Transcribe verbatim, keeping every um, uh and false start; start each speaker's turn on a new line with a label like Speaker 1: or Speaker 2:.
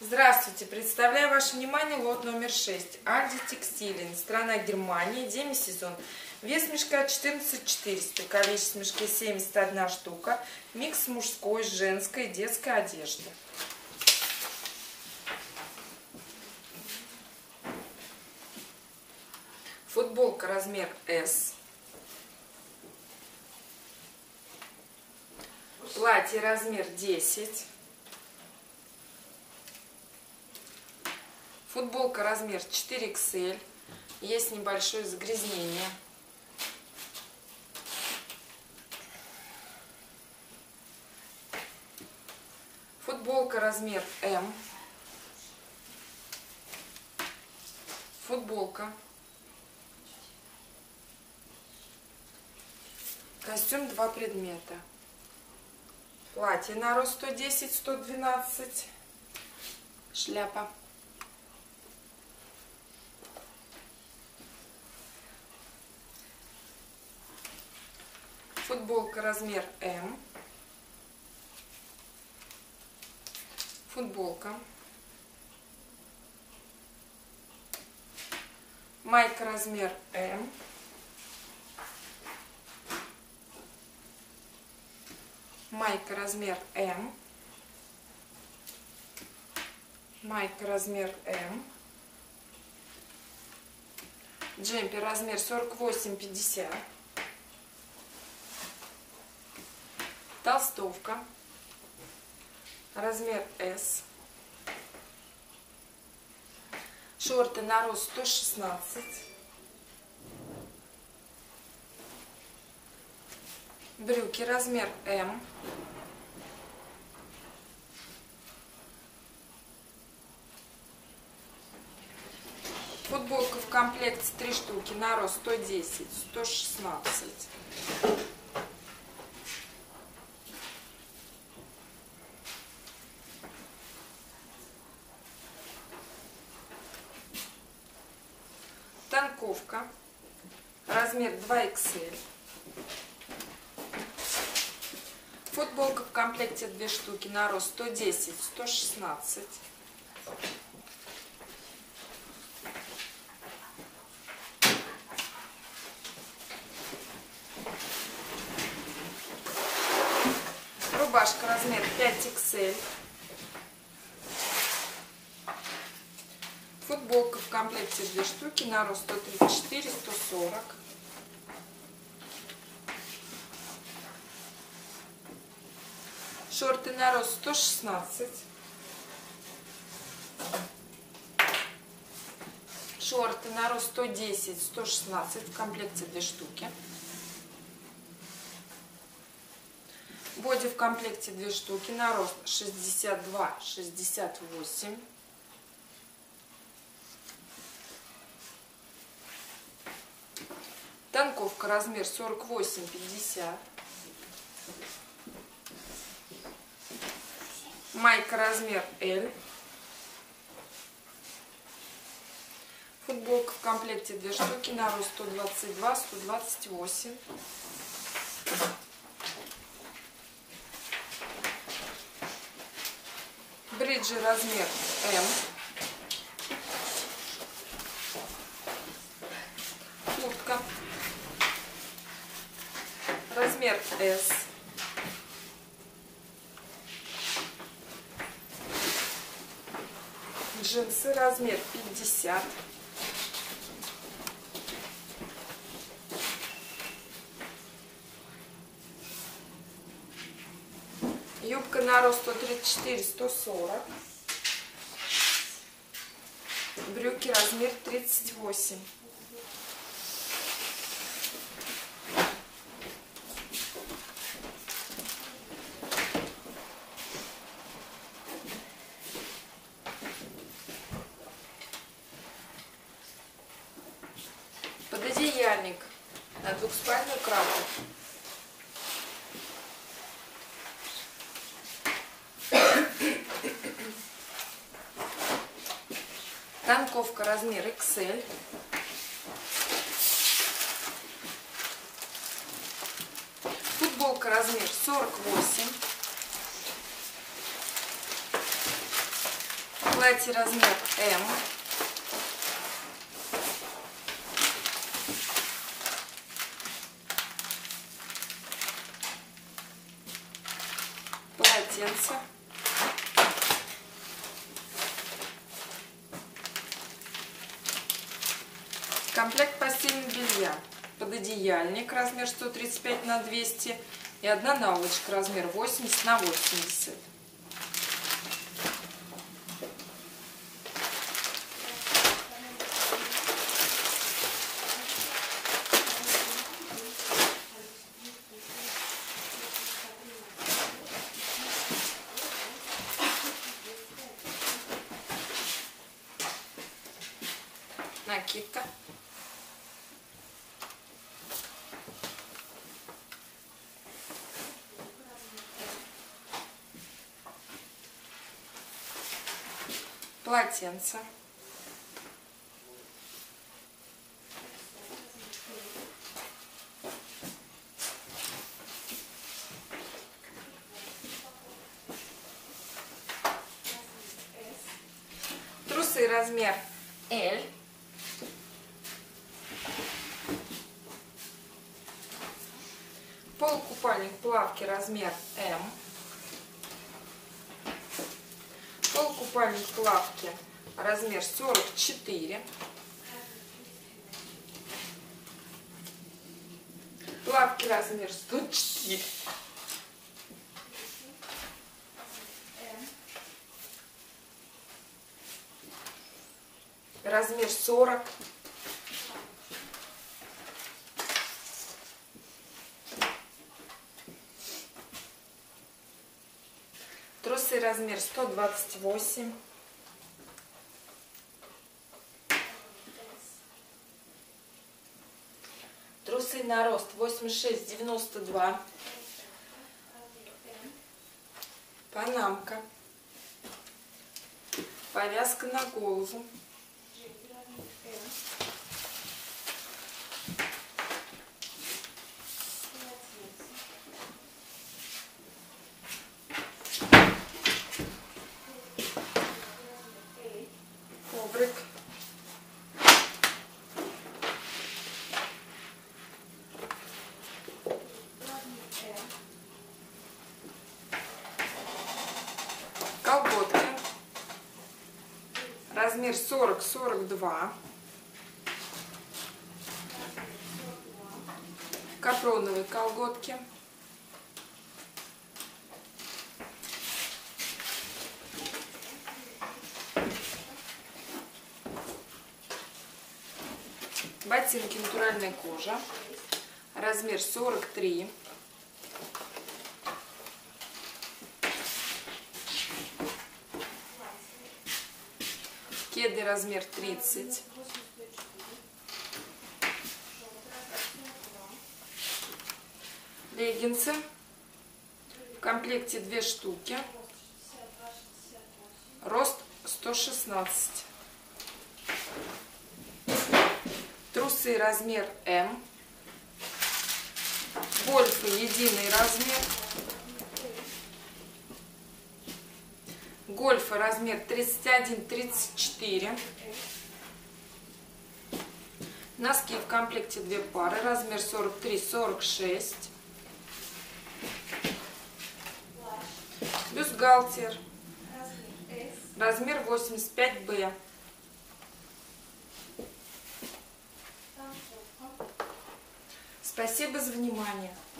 Speaker 1: Здравствуйте! Представляю ваше внимание лот номер шесть. Альди Текстилен. Страна Германия. Демисезон. Вес мешка четырнадцать четыреста. Количество мешка семьдесят одна штука. Микс мужской, женской, детской одежды. Футболка размер эс. Платье размер десять. Футболка размер четыре икс эль. Есть небольшое загрязнение. Футболка размер эм. Футболка. Костюм два предмета. Платье на рост сто десять — сто двенадцать. Шляпа. Футболка размер эм. Футболка. Майка размер эм. Майка размер эм. Майка размер эм. Джемпер размер сорок восемь — пятьдесят. Толстовка размер эс. Шорты на рост сто шестнадцать. Брюки размер эм. Футболка в комплекте три штуки на рост сто десять — сто шестнадцать. Танковка размер два икс эль. Футболка в комплекте две штуки на рост сто десять — сто шестнадцать. Рубашка размер пять икс эль. Футболка в комплекте две штуки на рост сто тридцать четыре — сто сорок. Шорты на рост сто шестнадцать. Шорты на рост сто десять — сто шестнадцать. В комплекте две штуки. Боди в комплекте две штуки на рост шестьдесят два — шестьдесят восемь. Танковка размер сорок восемь — пятьдесят. Майка размер эль. Футболка в комплекте две штуки на рост сто двадцать два — сто двадцать восемь. Бриджи размер эм. Куртка размер эс. Джинсы размер пятьдесят. Юбка на рост сто тридцать четыре — сто сорок. Брюки размер тридцать восемь. Пододеяльник на двухспальную кровать. Танковка размер икс эль. Футболка размер сорок восемь. Платье размер М. Полотенце. Комплект постельного белья. Пододеяльник размер сто тридцать пять на двести и одна наволочка размер восемьдесят на восемьдесят. Накидка. Полотенце. Трусы размер Л. Полукупальник плавки размер М. Полукупальник плавки размер сорок четыре. Плавки размер сто четыре. Размер сорок. Трусы размер сто двадцать восемь. Трусы на рост восемьдесят шесть девяносто два. Панамка. Повязка на голову. Коврик. Колготки. Размер сорок сорок два. Капроновые колготки. Ботинки натуральная кожа. Размер сорок три. Кеды размер тридцать. Леггинсы. В комплекте две штуки. Рост сто шестнадцать. Трусы размер М. Гольфы единый размер. Гольфы размер тридцать один тридцать четыре. Носки в комплекте две пары. Размер сорок три сорок шесть. Бюстгальтер. Размер восемьдесят пять бэ. Спасибо за внимание.